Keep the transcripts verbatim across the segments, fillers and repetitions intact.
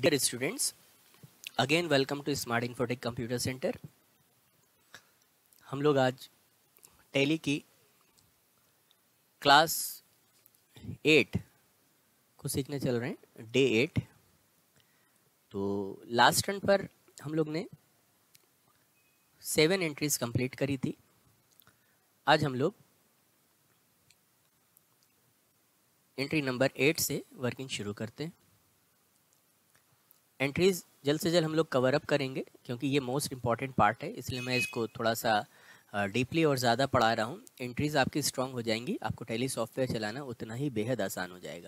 Dear students, again welcome to Smart Infotech Computer Center। हम लोग आज टैली की क्लास एट को सीखने चल रहे हैं, डे एट। तो लास्ट रन पर हम लोग ने सेवन एंट्रीज कंप्लीट करी थी। आज हम लोग एंट्री नंबर एट से वर्किंग शुरू करते हैं। एंट्रीज जल्द से जल्द हम लोग कवर अप करेंगे क्योंकि ये मोस्ट इम्पॉर्टेंट पार्ट है, इसलिए मैं इसको थोड़ा सा डीपली और ज़्यादा पढ़ा रहा हूँ। एंट्रीज आपकी स्ट्रांग हो जाएंगी, आपको टैली सॉफ्टवेयर चलाना उतना ही बेहद आसान हो जाएगा।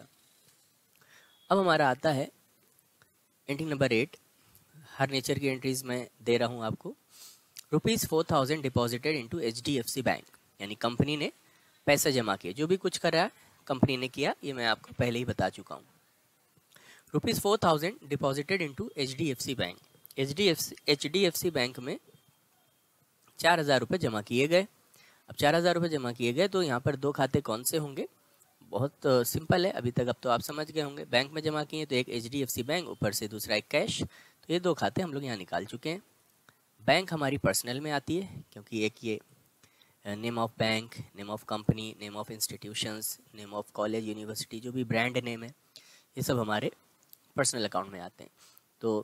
अब हमारा आता है एंट्री नंबर एट। हर नेचर की एंट्रीज मैं दे रहा हूँ आपको। Rupees four thousand deposited into H D F C bank, यानी कंपनी ने पैसा जमा किया। जो भी कुछ कर रहा है कंपनी ने किया, ये मैं आपको पहले ही बता चुका हूँ। Rupees four thousand deposited into H D F C bank. H D F C H D F C bank में चार हज़ार रुपये जमा किए गए। अब चार हज़ार रुपये जमा किए गए तो यहाँ पर दो खाते कौन से होंगे? बहुत सिंपल है, अभी तक अब तो आप समझ गए होंगे। बैंक में जमा किए तो एक H D F C bank, ऊपर से दूसरा एक कैश। तो ये दो खाते हम लोग यहाँ निकाल चुके हैं। बैंक हमारी पर्सनल में आती है क्योंकि एक ये name of bank, name of company, name of institutions, name of college, university, जो भी ब्रांड नेम है, ये सब हमारे पर्सनल अकाउंट में आते हैं। तो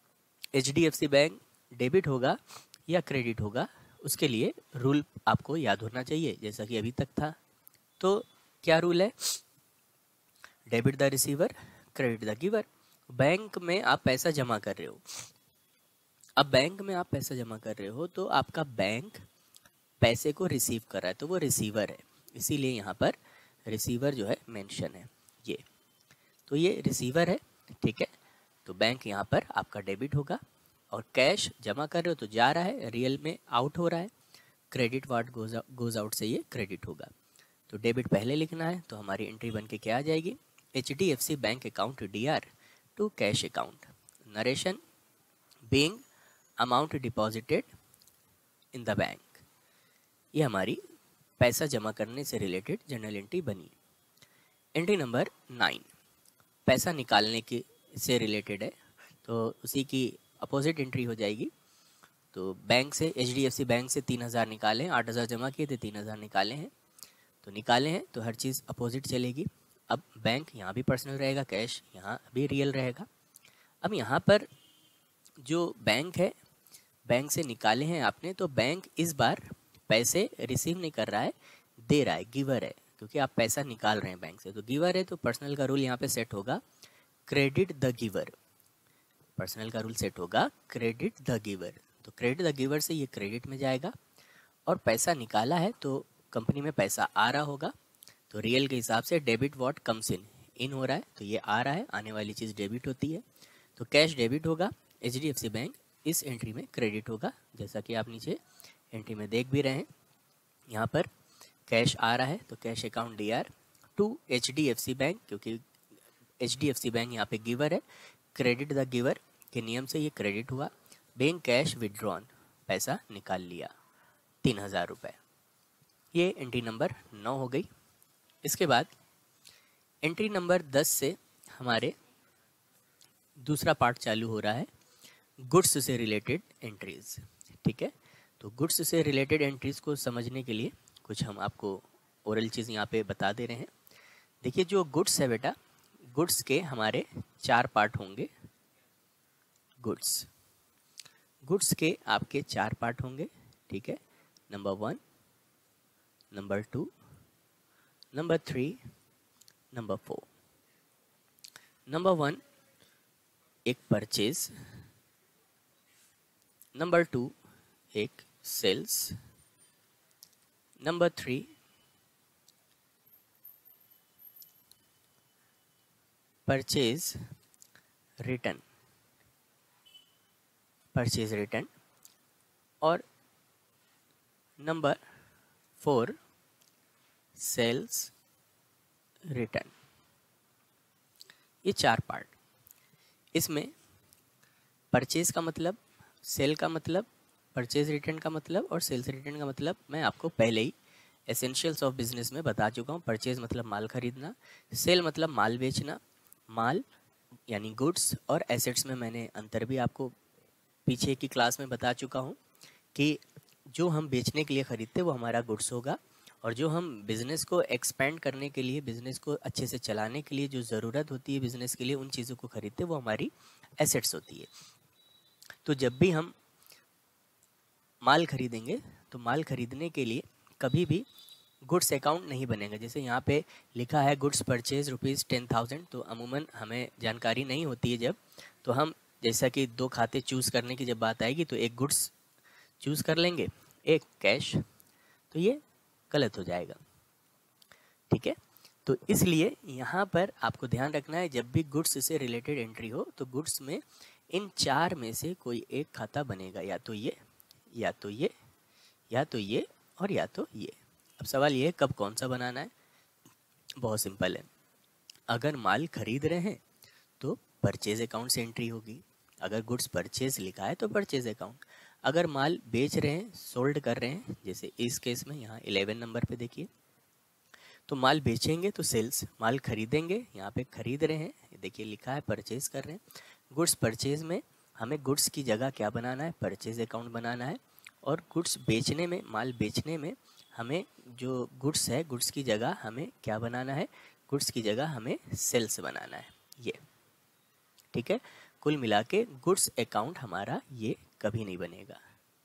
H D F C bank debit होगा या क्रेडिट होगा, उसके लिए रूल आपको याद होना चाहिए जैसा कि अभी तक था। तो क्या रूल है? Debit the receiver, credit the giver. Bank में आप पैसा जमा कर रहे हो। अब बैंक में आप पैसा जमा कर रहे हो तो आपका बैंक पैसे को रिसीव कर रहा है, तो वो रिसीवर है, इसीलिए यहाँ पर रिसीवर जो है मेंशन है ये। तो ये रिसीवर है, ठीक है। तो बैंक यहाँ पर आपका डेबिट होगा और कैश जमा कर रहे हो तो जा रहा है, रियल में आउट हो रहा है। Credit what goes goes out से ये क्रेडिट होगा। तो डेबिट पहले लिखना है, तो हमारी एंट्री बन के क्या आ जाएगी? H D F C bank account D R to cash account. Narration being amount deposited in the bank. ये हमारी पैसा जमा करने से रिलेटेड जनरल एंट्री बनी। एंट्री नंबर नाइन पैसा निकालने के से रिलेटेड है, तो उसी की अपोजिट एंट्री हो जाएगी। तो बैंक से, H D F C bank से तीन हज़ार निकाले हैं, आठ हज़ार जमा किए थे, तीन हज़ार निकाले हैं। तो निकाले हैं तो हर चीज़ अपोजिट चलेगी। अब बैंक यहाँ भी पर्सनल रहेगा, कैश यहाँ भी रियल रहेगा। अब यहाँ पर जो बैंक है, बैंक से निकाले हैं आपने, तो बैंक इस बार पैसे रिसीव नहीं कर रहा है, दे रहा है, गिवर है, क्योंकि आप पैसा निकाल रहे हैं बैंक से। तो गिवर है तो पर्सनल का रूल यहाँ पे सेट होगा क्रेडिट द गिवर। पर्सनल का रूल सेट होगा क्रेडिट द गिवर। तो क्रेडिट द गिवर से ये क्रेडिट में जाएगा। और पैसा निकाला है तो कंपनी में पैसा आ रहा होगा, तो रियल के हिसाब से debit what comes in, in हो रहा है तो ये आ रहा है, आने वाली चीज़ डेबिट होती है। तो कैश डेबिट होगा, H D F C bank इस एंट्री में क्रेडिट होगा, जैसा कि आप नीचे एंट्री में देख भी रहे हैं। यहाँ पर कैश आ रहा है तो cash account D R to H D F C bank, क्योंकि H D F C bank यहाँ पे गिवर है, क्रेडिट द गिवर के नियम से ये क्रेडिट हुआ। बैंक कैश विड्रॉन, पैसा निकाल लिया तीन हज़ार रुपये। ये एंट्री नंबर नौ हो गई। इसके बाद एंट्री नंबर दस से हमारे दूसरा पार्ट चालू हो रहा है, गुड्स से रिलेटेड एंट्रीज, ठीक है। तो गुड्स से रिलेटेड एंट्रीज को समझने के लिए कुछ हम आपको ओरल चीज़ यहाँ पे बता दे रहे हैं। देखिए, जो गुड्स है बेटा, गुड्स के हमारे चार पार्ट होंगे। गुड्स गुड्स के आपके चार पार्ट होंगे, ठीक है। Number one, number two, number three, number four. Number one एक परचेज, नंबर टू एक sales, number three purchase return, purchase return, और नंबर फोर सेल्स रिटर्न। ये चार पार्ट। इसमें परचेज का मतलब, सेल का मतलब, परचेज रिटर्न का मतलब और सेल्स रिटर्न का मतलब मैं आपको पहले ही एसेंशियल्स ऑफ बिजनेस में बता चुका हूँ। परचेज मतलब माल खरीदना, सेल मतलब माल बेचना, माल यानी गुड्स और एसेट्स में मैंने अंतर भी आपको पीछे की क्लास में बता चुका हूँ कि जो हम बेचने के लिए ख़रीदते वो हमारा गुड्स होगा, और जो हम बिज़नेस को एक्सपेंड करने के लिए, बिज़नेस को अच्छे से चलाने के लिए जो ज़रूरत होती है बिज़नेस के लिए, उन चीज़ों को ख़रीदते वो हमारी एसेट्स होती है। तो जब भी हम माल खरीदेंगे तो माल खरीदने के लिए कभी भी गुड्स अकाउंट नहीं बनेगा। जैसे यहाँ पे लिखा है goods purchase rupees ten thousand, तो अमूमन हमें जानकारी नहीं होती है जब, तो हम जैसा कि दो खाते चूज़ करने की जब बात आएगी तो एक गुड्स चूज़ कर लेंगे, एक कैश, तो ये गलत हो जाएगा। ठीक है, तो इसलिए यहाँ पर आपको ध्यान रखना है जब भी गुड्स से रिलेटेड एंट्री हो तो गुड्स में इन चार में से कोई एक खाता बनेगा, या तो ये, या तो ये, या तो ये, और या तो ये। अब सवाल ये है कब कौन सा बनाना है। बहुत सिंपल है, अगर माल खरीद रहे हैं तो परचेज अकाउंट से एंट्री होगी, अगर गुड्स परचेज लिखा है तो परचेज अकाउंट, अगर माल बेच रहे हैं, सोल्ड कर रहे हैं, जैसे इस केस में यहाँ इलेवन नंबर पे देखिए, तो माल बेचेंगे तो सेल्स, माल खरीदेंगे यहाँ पे खरीद रहे हैं, देखिए लिखा है परचेज कर रहे हैं। गुड्स परचेज में हमें गुड्स की जगह क्या बनाना है, परचेज अकाउंट बनाना है, और गुड्स बेचने में, माल बेचने में हमें जो गुड्स है, गुड्स की जगह हमें क्या बनाना है, गुड्स की जगह हमें सेल्स बनाना है, ये। ठीक है, कुल मिला के गुड्स अकाउंट हमारा ये कभी नहीं बनेगा।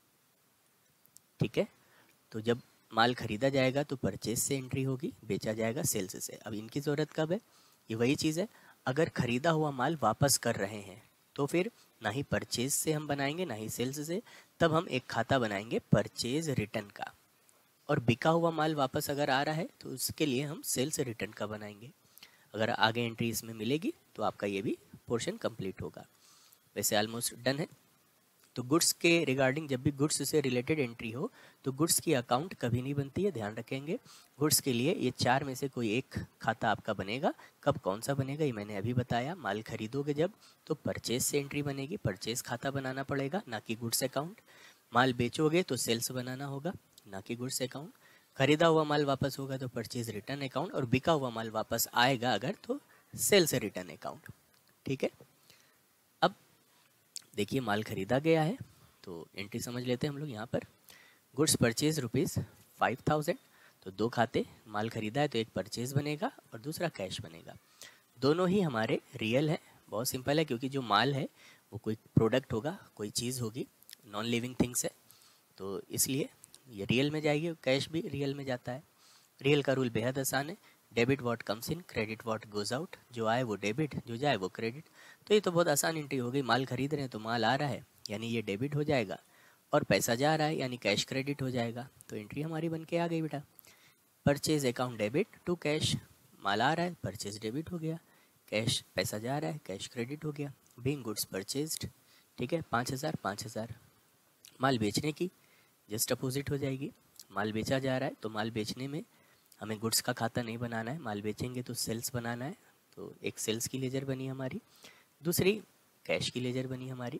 ठीक है, तो जब माल खरीदा जाएगा तो परचेज से एंट्री होगी, बेचा जाएगा सेल्स से। अब इनकी ज़रूरत कब है, ये वही चीज़ है, अगर खरीदा हुआ माल वापस कर रहे हैं तो फिर ना ही परचेज से हम बनाएंगे ना ही सेल्स से, तब हम एक खाता बनाएंगे परचेज रिटर्न का, और बिका हुआ माल वापस अगर आ रहा है तो उसके लिए हम सेल्स रिटर्न का बनाएंगे। अगर आगे एंट्री इसमें मिलेगी तो आपका ये भी पोर्शन कंप्लीट होगा। वैसे ऑलमोस्ट डन है। तो गुड्स के रिगार्डिंग जब भी गुड्स से रिलेटेड एंट्री हो तो गुड्स की अकाउंट कभी नहीं बनती है, ध्यान रखेंगे। गुड्स के लिए ये चार में से कोई एक खाता आपका बनेगा। कब कौन सा बनेगा ये मैंने अभी बताया। माल खरीदोगे जब तो परचेज से एंट्री बनेगी, परचेज खाता बनाना पड़ेगा, ना कि गुड्स अकाउंट। माल बेचोगे तो सेल्स बनाना होगा, ना कि गुड्स अकाउंट। खरीदा हुआ माल वापस होगा तो परचेज रिटर्न अकाउंट, और बिका हुआ माल वापस आएगा अगर तो सेल्स रिटर्न अकाउंट। ठीक है, अब देखिए माल खरीदा गया है तो एंट्री समझ लेते हैं हम लोग। यहाँ पर goods purchase rupees five thousand, तो दो खाते, माल खरीदा है तो एक परचेज बनेगा और दूसरा कैश बनेगा। दोनों ही हमारे रियल है, बहुत सिंपल है, क्योंकि जो माल है वो कोई प्रोडक्ट होगा, कोई चीज़ होगी, नॉन लिविंग थिंग्स है, तो इसलिए ये रियल में जाएगी। कैश भी रियल में जाता है। रियल का रूल बेहद आसान है, debit what comes in, credit what goes out. जो आए वो डेबिट, जो जाए वो क्रेडिट। तो ये तो बहुत आसान एंट्री हो गई। माल खरीद रहे हैं तो माल आ रहा है यानी ये डेबिट हो जाएगा, और पैसा जा रहा है यानी कैश क्रेडिट हो जाएगा। तो एंट्री हमारी बन के आ गई बेटा। Purchase account debit to cash, माल आ रहा है परचेज डेबिट हो गया, कैश पैसा जा रहा है कैश क्रेडिट हो गया। बीइंग गुड्स परचेज्ड, ठीक है, पाँच हज़ार पाँच हज़ार। माल बेचने की जस्ट अपोजिट हो जाएगी। माल बेचा जा रहा है तो माल बेचने में हमें गुड्स का खाता नहीं बनाना है, माल बेचेंगे तो सेल्स बनाना है। तो एक सेल्स की लेजर बनी हमारी, दूसरी कैश की लेजर बनी हमारी।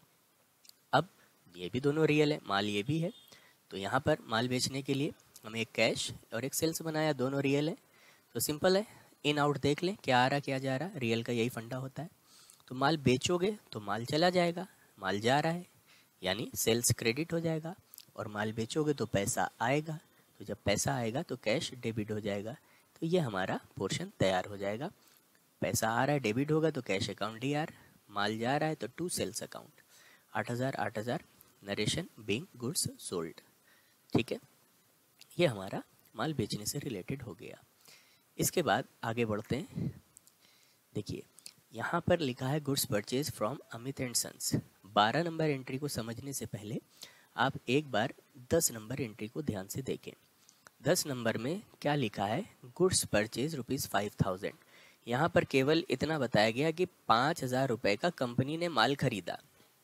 अब ये भी दोनों रियल है, माल ये भी है, तो यहाँ पर माल बेचने के लिए हमें एक कैश और एक सेल्स बनाया, दोनों रियल है। तो सिंपल है, इन आउट देख लें, क्या आ रहा क्या जा रहा। रियल का यही फंडा होता है। तो माल बेचोगे तो माल चला जाएगा, माल जा रहा है यानी सेल्स क्रेडिट हो जाएगा, और माल बेचोगे तो पैसा आएगा, तो जब पैसा आएगा तो कैश डेबिट हो जाएगा। तो ये हमारा पोर्शन तैयार हो जाएगा। पैसा आ रहा है डेबिट होगा तो कैश अकाउंट डी आर, माल जा रहा है तो टू सेल्स अकाउंट। आठ हज़ार आठ हज़ार नरेशन बीइंग गुड्स सोल्ड। ठीक है, ये हमारा माल बेचने से रिलेटेड हो गया। इसके बाद आगे बढ़ते हैं। देखिए यहाँ पर लिखा है goods purchase from Amit and sons. बारह नंबर एंट्री को समझने से पहले आप एक बार दस नंबर एंट्री को ध्यान से देखें। दस नंबर में क्या लिखा है, goods purchase rupees five thousand. यहाँ पर केवल इतना बताया गया कि पाँच हज़ार रुपये का कंपनी ने माल खरीदा।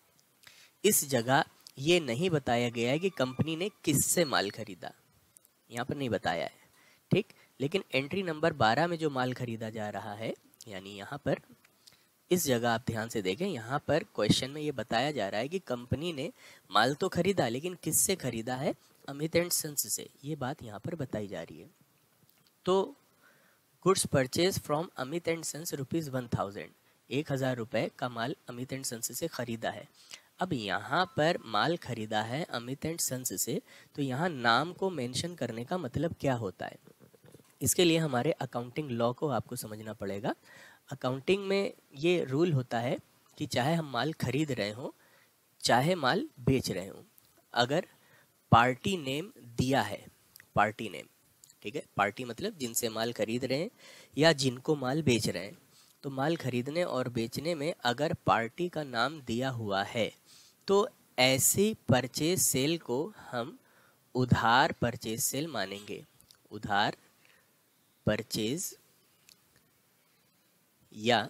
इस जगह ये नहीं बताया गया है कि कंपनी ने किससे माल खरीदा, यहाँ पर नहीं बताया है। ठीक, लेकिन एंट्री नंबर बारह में जो माल खरीदा जा रहा है, यानी यहाँ पर इस जगह आप ध्यान से देखें, यहाँ पर क्वेश्चन में ये बताया जा रहा है कि कंपनी ने माल तो खरीदा लेकिन किससे खरीदा है, अमित एंड सन्स से। ये बात यहाँ पर बताई जा रही है। तो goods purchase from Amit and sons rupees one thousand, एक हज़ार रुपये का माल अमित एंड सन्स से ख़रीदा है। अब यहाँ पर माल ख़रीदा है अमित एंड सन्स से, तो यहाँ नाम को मेंशन करने का मतलब क्या होता है, इसके लिए हमारे अकाउंटिंग लॉ को आपको समझना पड़ेगा। अकाउंटिंग में ये रूल होता है कि चाहे हम माल खरीद रहे हों चाहे माल बेच रहे हों, अगर पार्टी नेम दिया है, पार्टी नेम, ठीक है, पार्टी मतलब जिनसे माल खरीद रहे हैं या जिनको माल बेच रहे हैं, तो माल खरीदने और बेचने में अगर पार्टी का नाम दिया हुआ है तो ऐसी परचेज सेल को हम उधार परचेज सेल मानेंगे। उधार परचेज या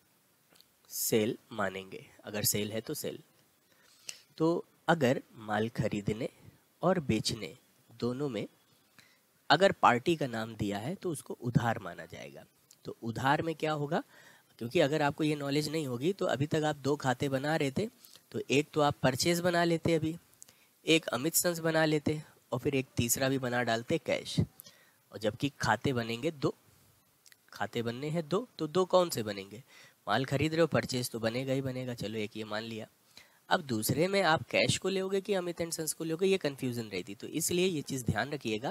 सेल मानेंगे, अगर सेल है तो सेल। तो अगर माल खरीदने और बेचने दोनों में अगर पार्टी का नाम दिया है तो उसको उधार माना जाएगा। तो उधार में क्या होगा, क्योंकि अगर आपको ये नॉलेज नहीं होगी तो अभी तक आप दो खाते बना रहे थे, तो एक तो आप परचेज बना लेते, अभी एक अमित सन्स बना लेते और फिर एक तीसरा भी बना डालते कैश, और जबकि खाते बनेंगे दो, खाते बनने हैं दो, तो दो कौन से बनेंगे, माल खरीद रहे हो परचेज तो बनेगा ही बनेगा, चलो एक ये मान लिया। अब दूसरे में आप कैश को लोगे कि अमित एंड सन्स को लोगे, ये कन्फ्यूज़न रहती, तो इसलिए ये चीज़ ध्यान रखिएगा,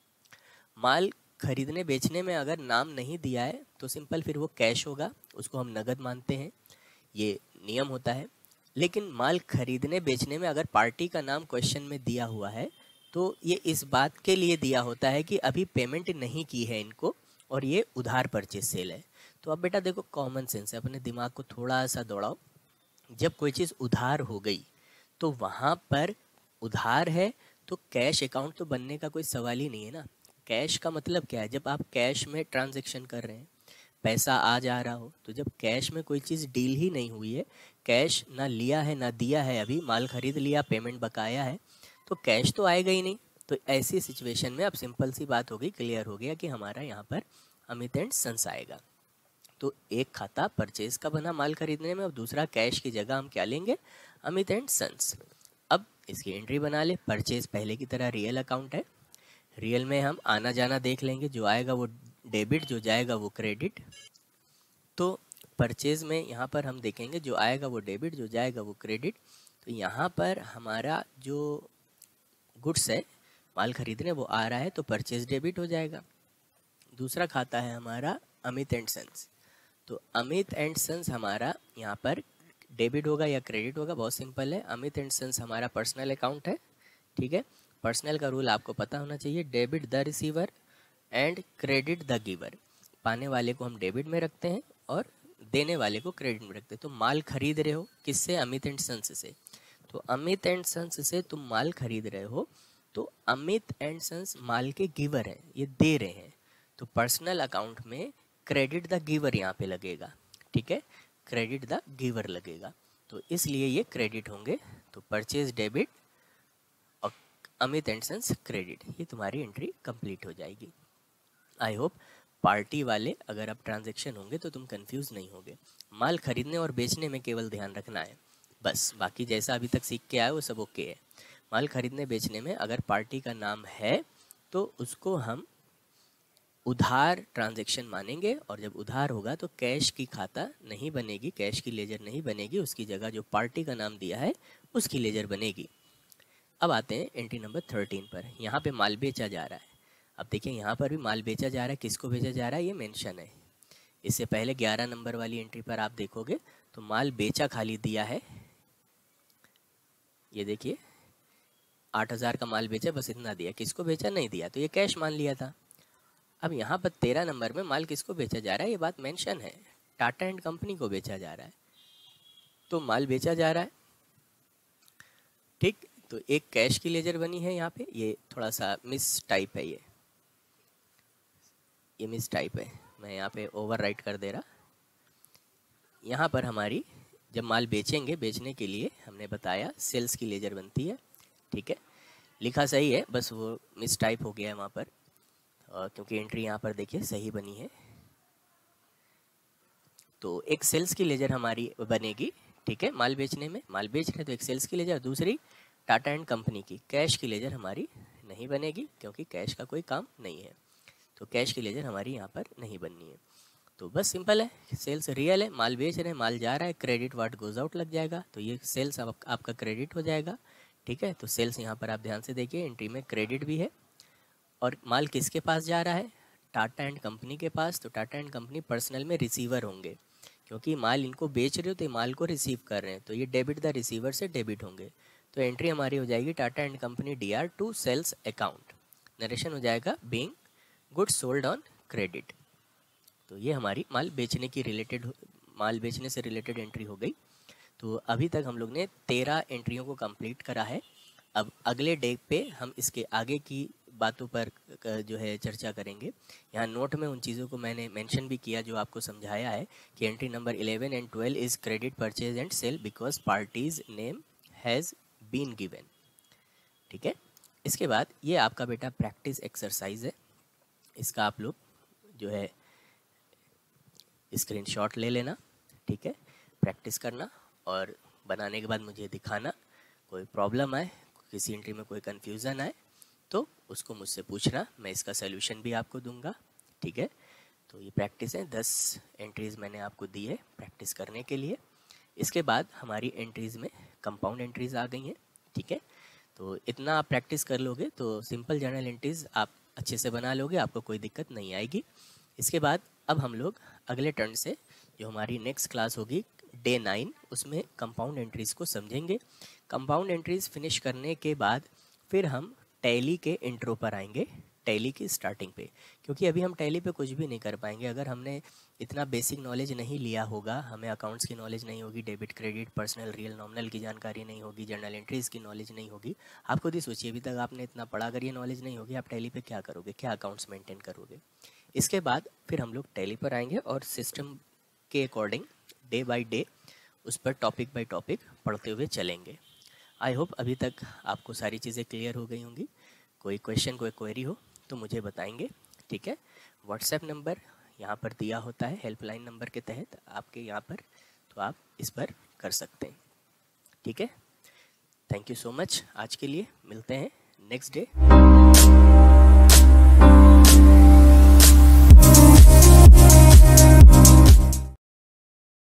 माल खरीदने बेचने में अगर नाम नहीं दिया है तो सिंपल फिर वो कैश होगा, उसको हम नगद मानते हैं, ये नियम होता है। लेकिन माल खरीदने बेचने में अगर पार्टी का नाम क्वेश्चन में दिया हुआ है तो ये इस बात के लिए दिया होता है कि अभी पेमेंट नहीं की है इनको और ये उधार परचेज सेल है। तो अब बेटा देखो, कॉमन सेंस है, अपने दिमाग को थोड़ा सा दौड़ाओ, जब कोई चीज़ उधार हो गई तो वहाँ पर उधार है तो कैश अकाउंट तो बनने का कोई सवाल ही नहीं है ना। कैश का मतलब क्या है, जब आप कैश में ट्रांजैक्शन कर रहे हैं, पैसा आ जा रहा हो, तो जब कैश में कोई चीज़ डील ही नहीं हुई है, कैश ना लिया है ना दिया है, अभी माल खरीद लिया, पेमेंट बकाया है, तो कैश तो आएगा ही नहीं। तो ऐसी सिचुएशन में अब सिंपल सी बात हो गई, क्लियर हो गया कि हमारा यहाँ पर अमित एंड सन्स आएगा। तो एक खाता परचेज का बना माल खरीदने में, अब दूसरा कैश की जगह हम क्या लेंगे, अमित एंड सन्स। अब इसकी एंट्री बना ले, परचेज पहले की तरह रियल अकाउंट है, रियल में हम आना जाना देख लेंगे, जो आएगा वो डेबिट, जो जाएगा वो क्रेडिट। तो परचेज में यहाँ पर हम देखेंगे जो आएगा वो डेबिट, जो जाएगा वो क्रेडिट। तो यहाँ पर हमारा जो गुड्स है माल खरीदने वो आ रहा है तो परचेज डेबिट हो जाएगा। दूसरा खाता है हमारा अमित एंड सन्स, तो अमित एंड सन्स हमारा यहाँ पर डेबिट होगा या क्रेडिट होगा, बहुत सिंपल है। अमित एंड सन्स हमारा पर्सनल अकाउंट है, ठीक है, पर्सनल का रूल आपको पता होना चाहिए, debit the receiver and credit the giver. पाने वाले को हम डेबिट में रखते हैं और देने वाले को क्रेडिट में रखते हैं। तो माल खरीद रहे हो किससे, अमित एंड सन्स से, तो अमित एंड सन्स से तुम माल खरीद रहे हो, तो अमित एंड सन्स माल के गिवर हैं, ये दे रहे हैं, तो पर्सनल अकाउंट में क्रेडिट द गिवर यहाँ पे लगेगा, ठीक है, क्रेडिट द गिवर लगेगा, तो इसलिए ये क्रेडिट होंगे। तो परचेज डेबिट और अमित एंड सन्स क्रेडिट, ये तुम्हारी एंट्री कंप्लीट हो जाएगी। आई होप पार्टी वाले अगर अब ट्रांजैक्शन होंगे तो तुम कंफ्यूज नहीं होगे, माल खरीदने और बेचने में केवल ध्यान रखना है बस, बाकी जैसा अभी तक सीख के आए वो सब ओके है। माल खरीदने बेचने में अगर पार्टी का नाम है तो उसको हम उधार ट्रांजैक्शन मानेंगे, और जब उधार होगा तो कैश की खाता नहीं बनेगी, कैश की लेजर नहीं बनेगी, उसकी जगह जो पार्टी का नाम दिया है उसकी लेजर बनेगी। अब आते हैं एंट्री नंबर थर्टीन पर, यहाँ पे माल बेचा जा रहा है। अब देखिए यहाँ पर भी माल बेचा जा रहा है, किसको बेचा जा रहा है ये मेंशन है। इससे पहले ग्यारह नंबर वाली एंट्री पर आप देखोगे तो माल बेचा खाली दिया है, ये देखिए आठ हज़ार का माल बेचा, बस इतना दिया, किसको बेचा नहीं दिया, तो ये कैश मान लिया था। अब यहाँ पर तेरह नंबर में माल किसको बेचा जा रहा है, ये बात मेंशन है, टाटा एंड कंपनी को बेचा जा रहा है, तो माल बेचा जा रहा है, ठीक। तो एक कैश की लेजर बनी है यहाँ पे, ये थोड़ा सा मिस टाइप है, ये ये मिस टाइप है, मैं यहाँ पे ओवर राइट कर दे रहा। यहाँ पर हमारी जब माल बेचेंगे, बेचने के लिए हमने बताया सेल्स की लेजर बनती है, ठीक है, लिखा सही है, बस वो मिस टाइप हो गया है वहाँ पर, और क्योंकि एंट्री यहाँ पर देखिए सही बनी है। तो एक सेल्स की लेजर हमारी बनेगी, ठीक है, माल बेचने में, माल बेच रहे तो एक सेल्स की लेजर, दूसरी टाटा एंड कंपनी की। कैश की लेजर हमारी नहीं बनेगी क्योंकि कैश का कोई काम नहीं है, तो कैश की लेजर हमारी यहाँ पर नहीं बननी है। तो बस सिंपल है, सेल्स रियल है, माल बेच रहे हैं, माल जा रहा है, क्रेडिट वाट गोज आउट लग जाएगा, तो ये सेल्स आप, आपका क्रेडिट हो जाएगा। ठीक है, तो सेल्स यहाँ पर आप ध्यान से देखिए, एंट्री में क्रेडिट भी है। और माल किसके पास जा रहा है? टाटा एंड कंपनी के पास। तो टाटा एंड कंपनी पर्सनल में रिसीवर होंगे, क्योंकि माल इनको बेच रहे हो तो ये माल को रिसीव कर रहे हैं, तो ये डेबिट द रिसीवर से डेबिट होंगे। तो एंट्री हमारी हो जाएगी Tata and company D R to sales account. Narration हो जाएगा being goods sold on credit. तो ये हमारी माल बेचने की रिलेटेड माल बेचने से रिलेटेड एंट्री हो गई। तो अभी तक हम लोग ने तेरह एंट्रियों को कंप्लीट करा है। अब अगले डे पे हम इसके आगे की बातों पर जो है चर्चा करेंगे। यहाँ नोट में उन चीज़ों को मैंने मेंशन भी किया जो आपको समझाया है कि entry number eleven and twelve is credit purchase and sale because parties name has been given. ठीक है, इसके बाद ये आपका बेटा प्रैक्टिस एक्सरसाइज है, इसका आप लोग जो है स्क्रीनशॉट ले लेना। ठीक है, प्रैक्टिस करना और बनाने के बाद मुझे दिखाना। कोई प्रॉब्लम आए, किसी एंट्री में कोई कन्फ्यूज़न आए तो उसको मुझसे पूछना, मैं इसका सलूशन भी आपको दूंगा। ठीक है, तो ये प्रैक्टिस है, दस एंट्रीज़ मैंने आपको दी है प्रैक्टिस करने के लिए। इसके बाद हमारी एंट्रीज़ में कंपाउंड एंट्रीज़ आ गई हैं। ठीक है, तो इतना आप प्रैक्टिस कर लोगे तो सिंपल जर्नल एंट्रीज़ आप अच्छे से बना लोगे, आपको कोई दिक्कत नहीं आएगी। इसके बाद अब हम लोग अगले टर्न से जो हमारी नेक्स्ट क्लास होगी डे नाइन, उसमें कंपाउंड एंट्रीज़ को समझेंगे। कंपाउंड एंट्रीज़ फिनिश करने के बाद फिर हम टैली के इंट्रो पर आएंगे, टैली की स्टार्टिंग पे, क्योंकि अभी हम टैली पे कुछ भी नहीं कर पाएंगे अगर हमने इतना बेसिक नॉलेज नहीं लिया होगा। हमें अकाउंट्स की नॉलेज नहीं होगी, debit credit personal real nominal की जानकारी नहीं होगी, जर्नल एंट्रीज़ की नॉलेज नहीं होगी। आप खुद ही सोचिए, अभी तक आपने इतना पढ़ा, अगर ये नॉलेज नहीं होगी आप टैली पे क्या करोगे, क्या अकाउंट्स मेंटेन करोगे। इसके बाद फिर हम लोग टैली पर आएंगे और सिस्टम के अकॉर्डिंग डे बाई डे उस पर टॉपिक बाई टॉपिक पढ़ते हुए चलेंगे। आई होप अभी तक आपको सारी चीज़ें क्लियर हो गई होंगी। कोई क्वेश्चन, कोई क्वेरी हो तो मुझे बताएंगे। ठीक है, व्हाट्सएप नंबर यहाँ पर दिया होता है हेल्पलाइन नंबर के तहत आपके यहाँ पर, तो आप इस पर कर सकते हैं। ठीक है, थैंक यू सो मच। आज के लिए मिलते हैं नेक्स्ट डे।